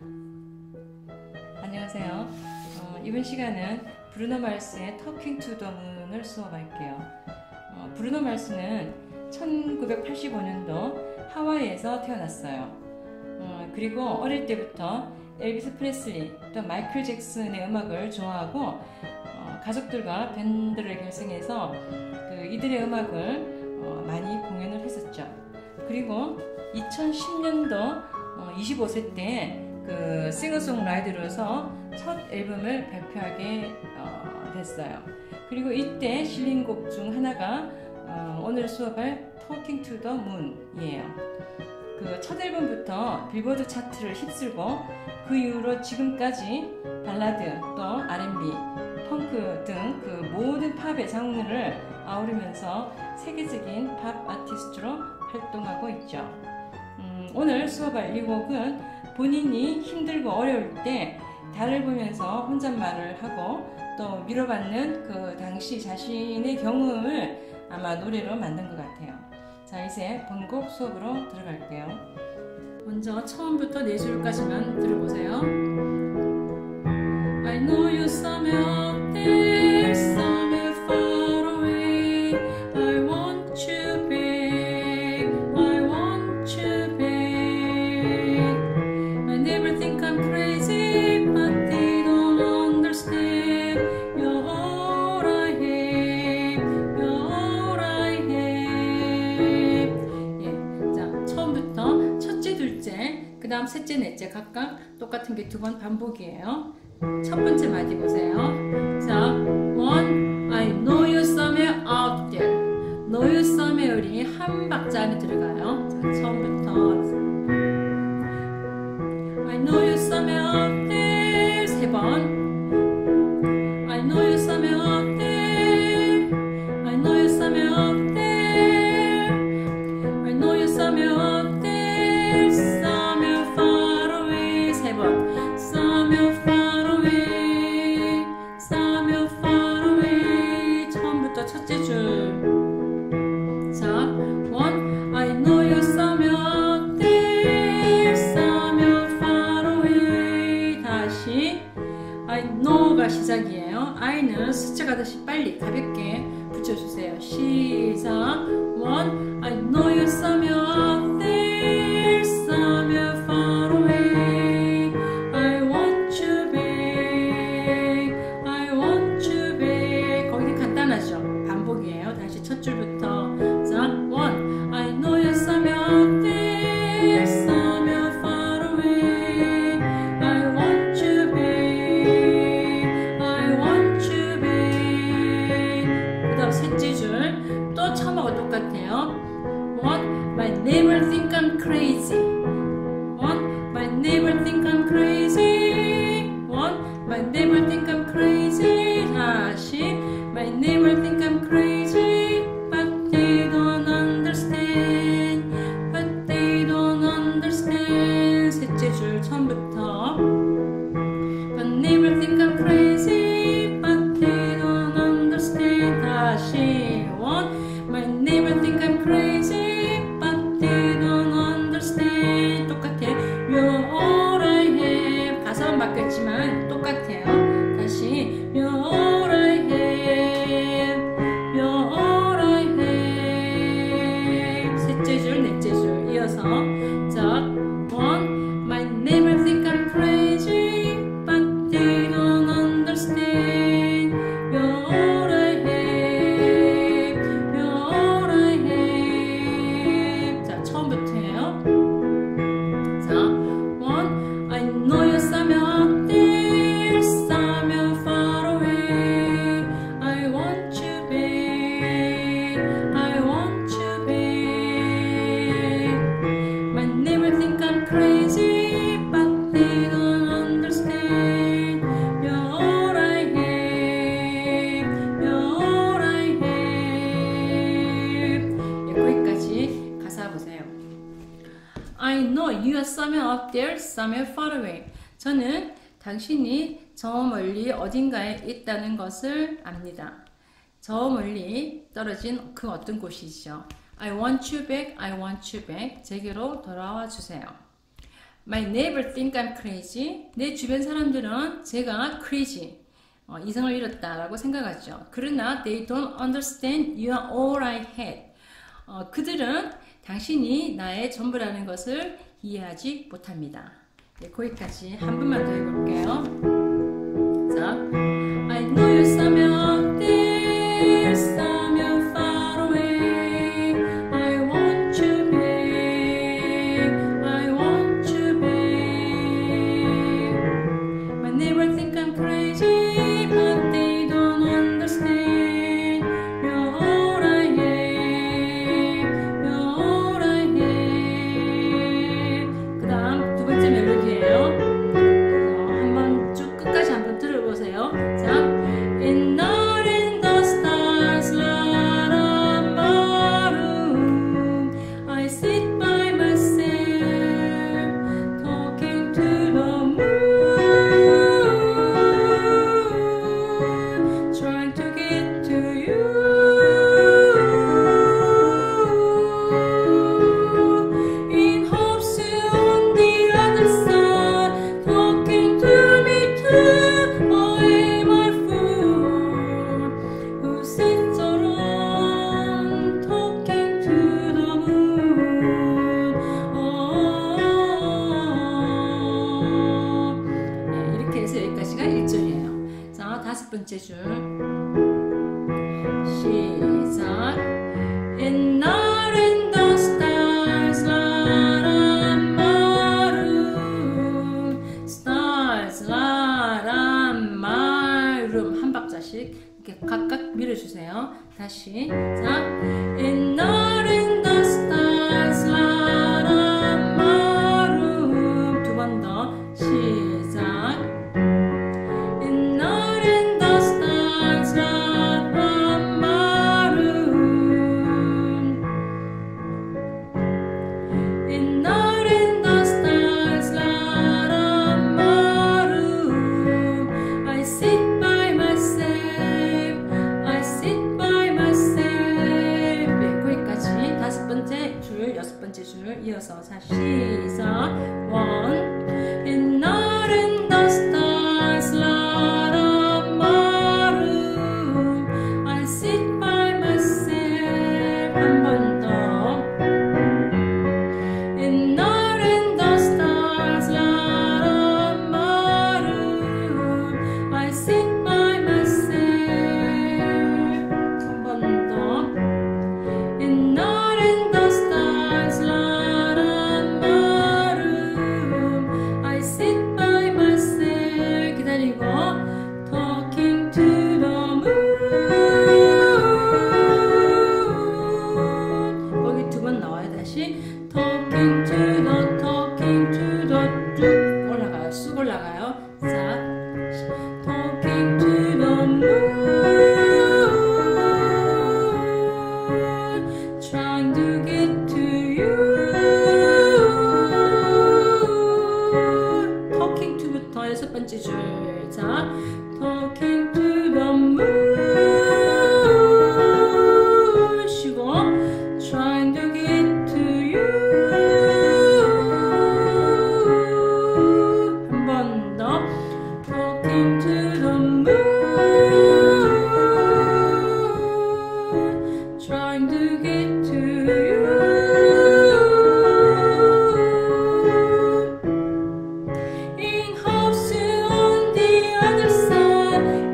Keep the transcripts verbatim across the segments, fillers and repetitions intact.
안녕하세요. 어, 이번 시간은 브루노 마르스의 Talking to the Moon을 수업할게요. 어, 브루노 마르스는 천구백팔십오 년도 하와이에서 태어났어요. 어, 그리고 어릴 때부터 엘비스 프레슬리 또 마이클 잭슨의 음악을 좋아하고 어, 가족들과 밴드를 결성해서 그 이들의 음악을 어, 많이 공연을 했었죠. 그리고 이천십 년도 어, 이십오 세 때 그 싱어송라이터로서 첫 앨범을 발표하게 어, 됐어요. 그리고 이때 실린 곡 중 하나가 어, 오늘 수업할 Talking to the Moon이에요. 그 첫 앨범부터 빌보드 차트를 휩쓸고 그 이후로 지금까지 발라드 또 알앤비, 펑크 등 그 모든 팝의 장르를 아우르면서 세계적인 팝 아티스트로 활동하고 있죠. 음, 오늘 수업할 이 곡은 본인이 힘들고 어려울 때 달을 보면서 혼잣말을 하고 또 위로받는 그 당시 자신의 경험을 아마 노래로 만든 것 같아요. 자, 이제 본곡 수업으로 들어갈게요. 먼저 처음부터 네 줄까지만 들어보세요. I know you somewhere out there, somewhere far away. I want you back, I want you back. I never think I'm crazy, but they don't understand. You're all I have, you're all I have. 예, 자, 처음부터 첫째, 둘째, 그 다음 셋째, 넷째 각각 똑같은 게 두 번 반복이에요. 첫 번째 마디 보세요. 자, one, I know you somewhere out there. know you somewhere이 한 박자 안에 들어가요. 자, 처음부터 I know you somewhere out there. 세 번. I know you somewhere out there. I know you somewhere out there. I know you somewhere out there. Somewhere far away. 세 번. Somewhere far away. Somewhere far away. 처음부터 첫째 줄. 자, one. I know you somewhere out there. Somewhere far away. 다시. I know가 시작이에요. I는 스쳐 가듯이 빨리 가볍게 붙여주세요. 시작. One. I know you somewhere out there. Somewhere far away. I want you back. I want you back. 거기 간단하죠? 반복이에요. 다시 첫 줄부터. 자, one. I know you somewhere out there. Somewhere far away. I want you back. I want you back. 그 다음 셋째 줄. 또 처음하고 똑같아요. One. My neighbor think I'm crazy. One. My neighbor think I'm crazy. One. My neighbor think I'm crazy. 다시. My neighbor think I'm crazy. But they don't understand. But they don't understand. 셋째 줄 처음부터. My neighbor think I'm crazy. But they don't understand. 다시. One. My neighbor think I'm crazy. But they don't understand. 똑같아. You're all I have. 가사만 바뀌었지만 똑같아요. 다시. You're all I have. You're all I have. 셋째 줄, 넷째 줄 이어서. 자, one. My neighbor think I'm crazy. But they don't understand. You're all I have. You're all I have. 자, 처음부터예요. 자, one. I know you somewhere out there. Somewhere far away. I want you back. I want you back. My neighbor think I'm crazy, but they don't understand. You're all I have. You're all I have. 예, 거기까지 가사 보세요. I know you are somewhere out there, somewhere far away. 저는 당신이 저 멀리 어딘가에 있다는 것을 압니다. 저 멀리 떨어진 그 어떤 곳이죠. I want you back, I want you back. 제게로 돌아와 주세요. My neighbor think I'm crazy. 내 주변 사람들은 제가 crazy, 어, 이성을 잃었다라고 생각하죠. 그러나 they don't understand you are all I had. 어, 그들은 당신이 나의 전부라는 것을 이해하지 못합니다. 네, 거기까지 한 번만 더 해볼게요. 자, I know you somewhere out there, somewhere far away. I want you back, I want you back. My neighbor think I'm crazy, but they don't understand. You're all I am, you're all I am. 그 다음 두 번째 멜로디예요. 한번 쭉 끝까지 한번 들어보세요. 자, In night and the stars light up my room, I sit by myself, talking to the moon, trying to get to you. In hopes you're on the other side, talking to me too. Or am I fool who sits around talking to the moon? Oh. 네, 이렇게 해서 여기까지가 일 절이에요. 자, 다섯 번째 줄 시작. In night and the stars light up my room, stars light up my room. 한 박자씩 이렇게 각각 밀어주세요. 다시 자, In night and the stars light up my room. 두 번 더 시작. In night and the stars light up my room. In night and the stars light up my room, I sit by myself, I sit by myself. 네, 거기까지 다섯 번째 줄, 여섯 번째 줄 이어서 자 시작. One. In night and the stars light up my room, I sit by myself. 한 번 더. In night and the stars light up my room, I sit by myself. 한 번 더. In night and the stars light up my room, I sit by myself. 기다리고 talking to the moon. 거기 두 번 나와요. 다시 talking to the, talking to the, 쭉 올라가요. 쑥 올라가요. 자, talking to the moon, trying to get to you. talking to부터 여섯 번째 줄. 자, talking to the moon, 쉬고 trying to get to you. 한 번 더. Talking to the moon, trying to get to you. In hopes you're on the other side,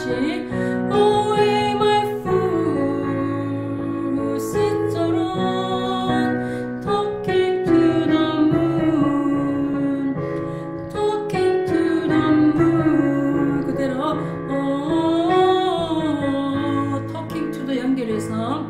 다시 away my fool who sits alone talking to the moon talking to the moon 그대로 어, talking to the 연결해서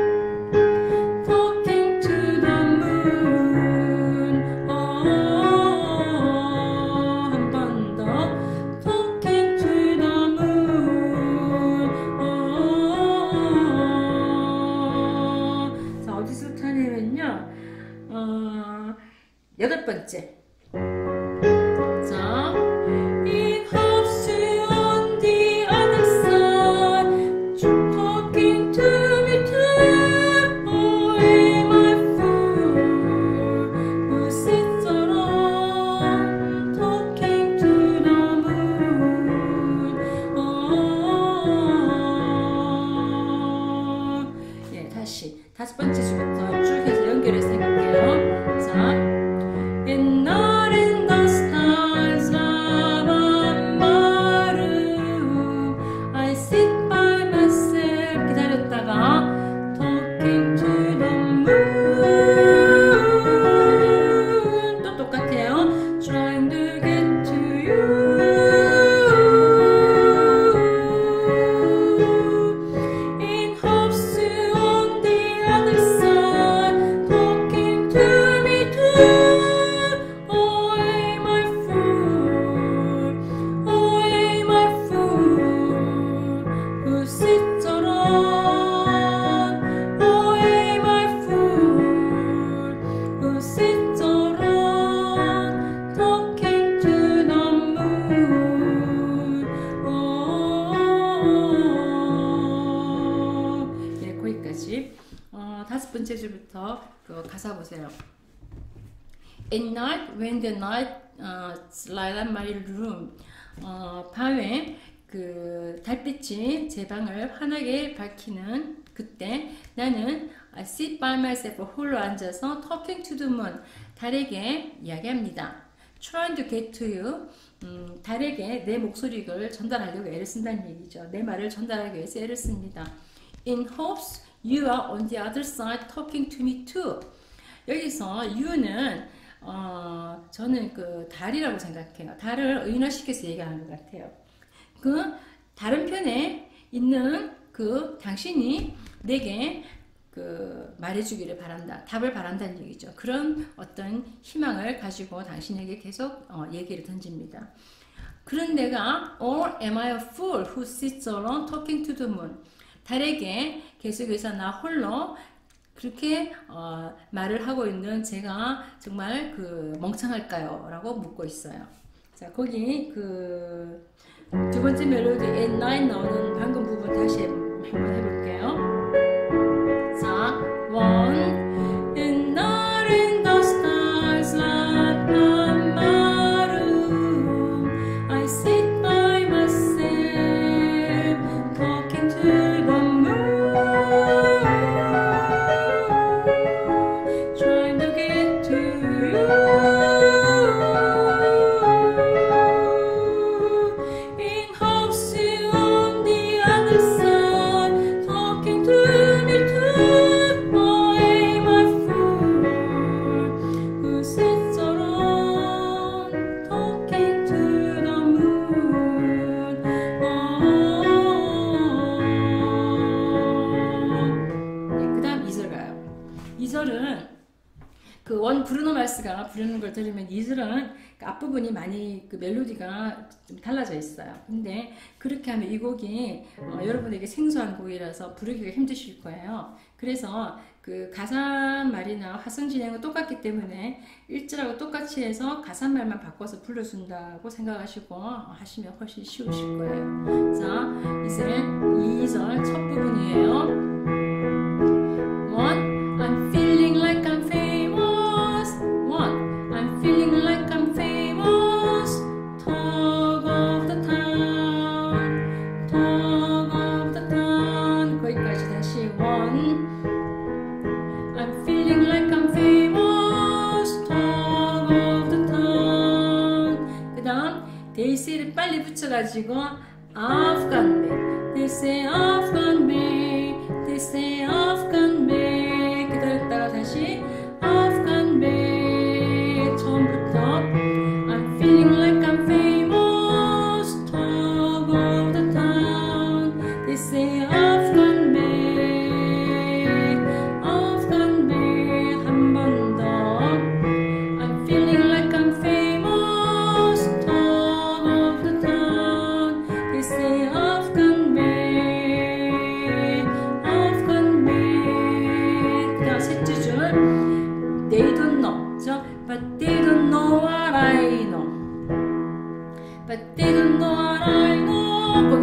talking to the moon 어, 한 번 더 talking to the moon 어, 자 어디서부터 하냐면요 어, 여덟 번째 자 It hopes you on the other side talking to me too away my fool who sits alone talking to the moon 어, 예, 다시 다섯 번째 주부터 쭉 해서 연결해서 해볼게요 자 And not in the stars of my room I sit by myself 기다렸다가 talking to the moon 또 똑같아요 trying to get to you in hopes you on the other side talking to me too away my fool away my fool who sits alone away my fool who sits alone talking to the moon 어, 네 거기까지 어, 다섯 번째 줄부터 그 가사 보세요 At night when the night uh, light up my room 어, 밤에 그 달빛이 제 방을 환하게 밝히는 그때 나는 I sit by myself 홀로 앉아서 talking to the moon 달에게 이야기합니다. Trying to get to you 음, 달에게 내 목소리를 전달하려고 애를 쓴다는 얘기죠. 내 말을 전달하기 위해서 애를 씁니다. In hopes you are on the other side talking to me too. 여기서 you는 어, 저는 그 달이라고 생각해요. 달을 의인화시켜서 얘기하는 것 같아요. 그 다른 편에 있는 그 당신이 내게 그 말해주기를 바란다. 답을 바란다는 얘기죠. 그런 어떤 희망을 가지고 당신에게 계속 어, 얘기를 던집니다. 그런 내가 or am I a fool who sits alone talking to the moon. 달에게 계속해서 나 홀로 그렇게 어, 말을 하고 있는 제가 정말 그 멍청할까요? 라고 묻고 있어요. 자, 거기 그 두 번째 멜로디 at night 나오는 방금 부분 다시 한번 해볼게요. 자, one and not in the stars like my room I sit by myself talking to the moon trying to get to you in hopes you on the other side talking to me too away my fool who sits alone talking to the moon 네, 그 다음 이 절 가요. 이 절은 그 원 브루노 마스가 부르는 걸 들으면 이 절은 그 앞부분이 많이 그 멜로디가 좀 달라져 있어요. 근데 그렇게 하면 이 곡이 어, 여러분에게 생소한 곡이라서 부르기가 힘드실 거예요. 그래서 그 가사말이나 화성 진행은 똑같기 때문에 일 절하고 똑같이 해서 가사말만 바꿔서 불러준다고 생각하시고 하시면 훨씬 쉬우실 거예요. 자, 이제 이 절 첫 부분이에요. One, I'm feeling like I'm famous. One, I'm feeling like I'm famous. Talk of the town, talk of the town. 거기까지 다시 one. I'm feeling like I'm famous. Talk of the town. 그 다음 데이시를 빨리 붙여가지고 I've got me.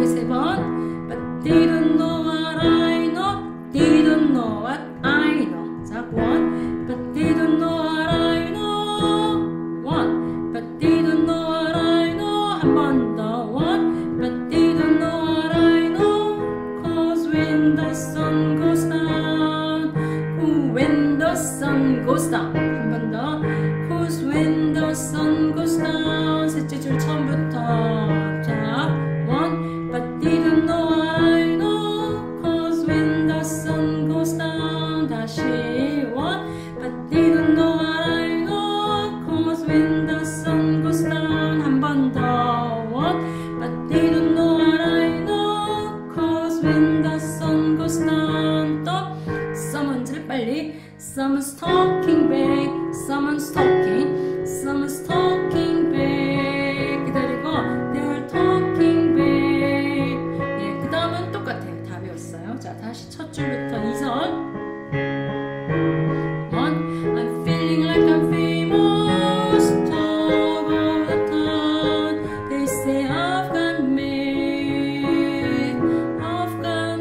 거기 세 번. But they don't know what I know. They don't know what I know. 자, one. But they don't know what I know. One. But they don't know what I know. 한 번 더. One. But they don't know what I know. Cause when the sun goes down. When the sun goes down. 한 번 더. Cause when the sun goes down. 셋째 줄 처음부터. 자, one. But they don't know what I know. Cause when the sun goes down. 다시 one. But they don't know what I know. Cause when the sun goes down. 한 번 더. One. But they don't know what I know. Cause when the sun goes down. 또 someone's 빨리. Someone's talking back. Someone's talking. Someone's talking back. 기다리고 they're talking back. 네, 그 다음은 똑같아요. 다 배웠어요. 자, 다시 첫 줄부터 이 선. One, I'm feeling like I'm famous. Talk all the time. They say I've got mad. I've got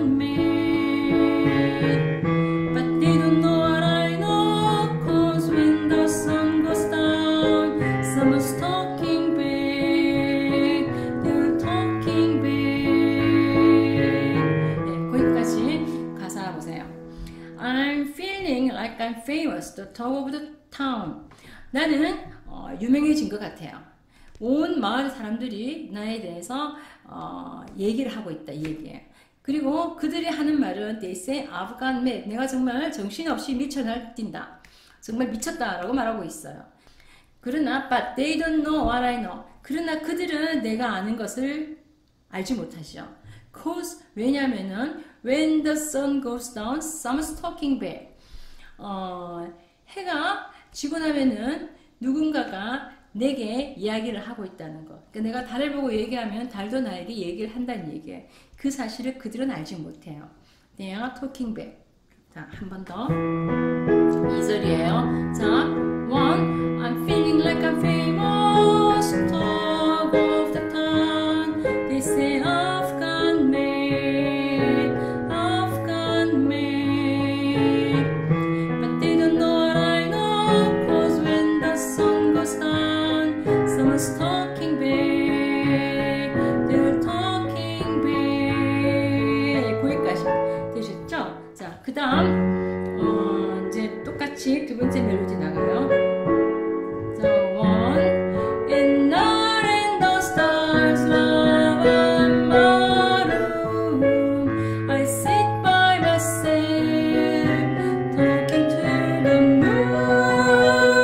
mad. But they don't know what I know. Cause when the sun goes down, someone's talking back. They're talking back. 네, 거기까지 가사 보세요. I'm feeling like I'm famous, the talk of the town. 나는 어, 유명해진 것 같아요. 온 마을 사람들이 나에 대해서 어, 얘기를 하고 있다, 이 얘기예요. 그리고 그들이 하는 말은 They say I've got mad. 내가 정말 정신없이 미쳐 날뛴다. 정말 미쳤다라고 말하고 있어요. 그러나 But they don't know what I know. 그러나 그들은 내가 아는 것을 알지 못하죠. Cause 왜냐면은 When the sun goes down, someone's talking back. 어, 해가 지고 나면은 누군가가 내게 이야기를 하고 있다는 거. 그러니까 내가 달을 보고 얘기하면 달도 나에게 얘기를 한다는 얘기예요. 그 사실을 그들은 알지 못해요. They are talking back. 자, 한 번 더. 이 절이에요. 자, one, I'm feeling like I'm famous. Talk of the town. They say I've got mad. I've got mad. But they don't know what I know. Cause when the sun goes down, someone's talking back. They're talking back. 거기까지 되셨죠? 자, 그 다음 어, 이제 똑같이 두 번째 멜로디 나가요. 자, one. In night and the stars love in my room. I sit by myself, talking to the moon,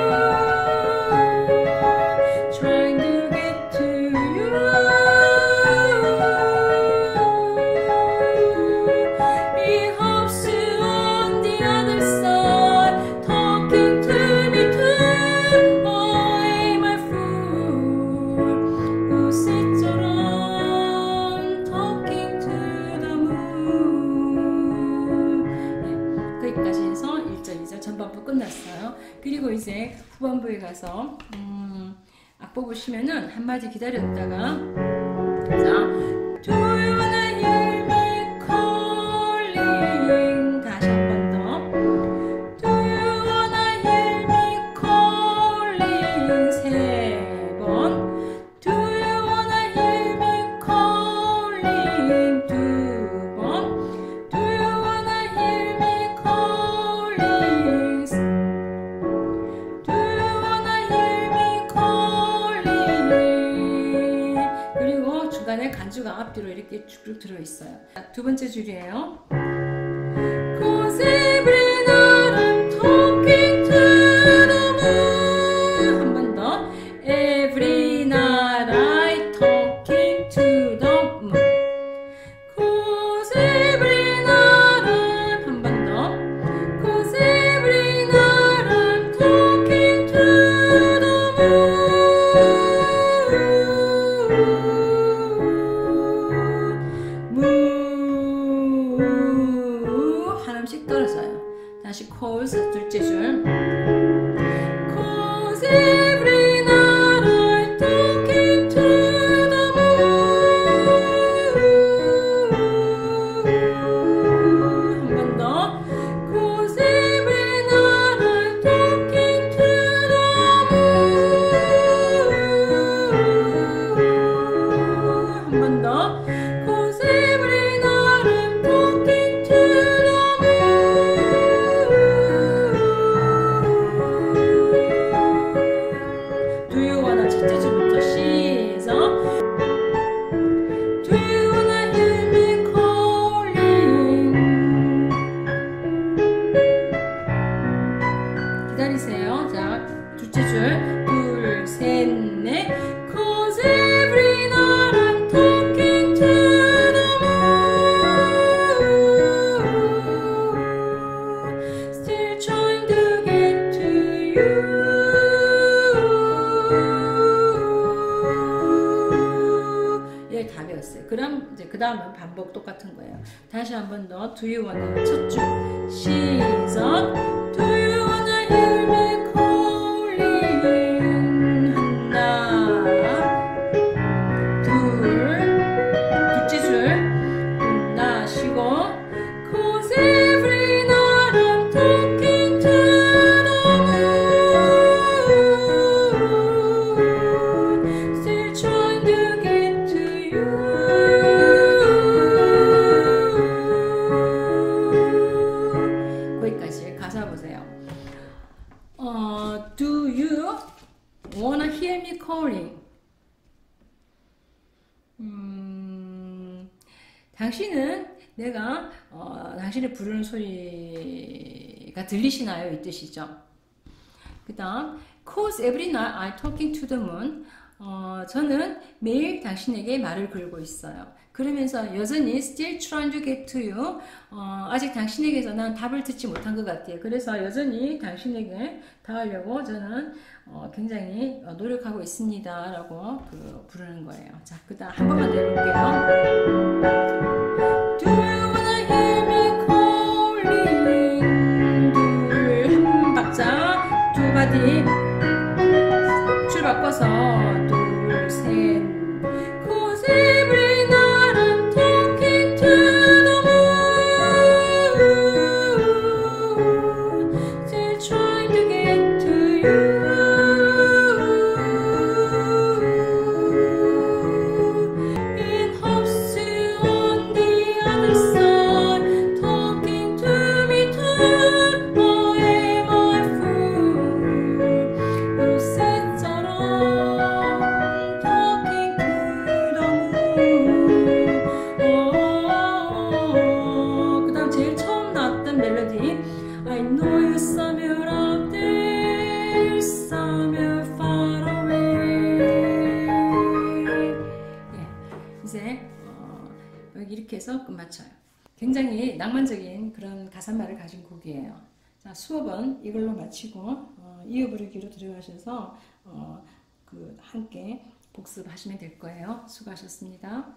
trying to get to you. He hopes you on the other side, talking to me too. Oh, am I fool who sits around talking to the moon. 네, 거기까지 해서 일 절, 이 절 전반부 끝났어요. 그리고 이제 후반부에 가서 음, 악보 보시면은 한마디 기다렸다가 자, Do you wanna hear me calling? 다시 한 번 더. Do you wanna hear me calling? 세 번. Do you wanna hear me calling? 두 번. Do you wanna hear me calling? Do you wanna hear me calling? 그리고 중간에 간주가 앞뒤로 이렇게 쭉쭉 들어있어요. 두 번째 줄이에요. Cause every night I'm talking to the moon. 한 번 더. Every night I talking to the moon. Cause every night I'm 한 번 더. Cause every night I'm talking to the moon. moon. 하나씩 떨어져요. 다시 cause 둘째 줄. Cause every night I'm talking to the moon. 이제 그 다음은 반복 똑같은 거예요. 다시 한 번 더. Do you wanna 첫 줄 시작. Do you wanna hear me calling? 하나 둘 둘째 줄 하나 쉬고 Cause every night I'm talking to the moon Still trying to get to you 거기까지 가사 보세요. 어, Do you wanna hear me calling? 음, 당신은 내가 어, 당신의 부르는 소리가 들리시나요? 이 뜻이죠. 그 다음 Cause every night I'm talking to the moon. 어, 저는 매일 당신에게 말을 걸고 있어요. 그러면서 여전히 still trying to get to you. 어, 아직 당신에게서 난 답을 듣지 못한 것 같아요. 그래서 여전히 당신에게 닿으려고 저는 어, 굉장히 노력하고 있습니다. 라고 그 부르는 거예요. 자, 그 다음 한 번만 더 해볼게요. Do you wanna hear me calling? 둘, 한 박자, 두 바디 줄 바꿔서 둘, 셋. Cause every night I'm talking to the moon Still trying to get to you In hopes you're on the other side Talking to me too Or am I a fool Who sits around talking to the moon 그 다음 제일 처음 나왔던 멜로디 I know you somewhere out there somewhere far away 예, 이제 어, 여기 이렇게 해서 끝마쳐요. 굉장히 낭만적인 그런 가사말을 가진 곡이에요. 자, 수업은 이걸로 마치고 어, 이어 부르기로 들어가셔서 어, 그 함께 복습하시면 될 거예요. 수고하셨습니다.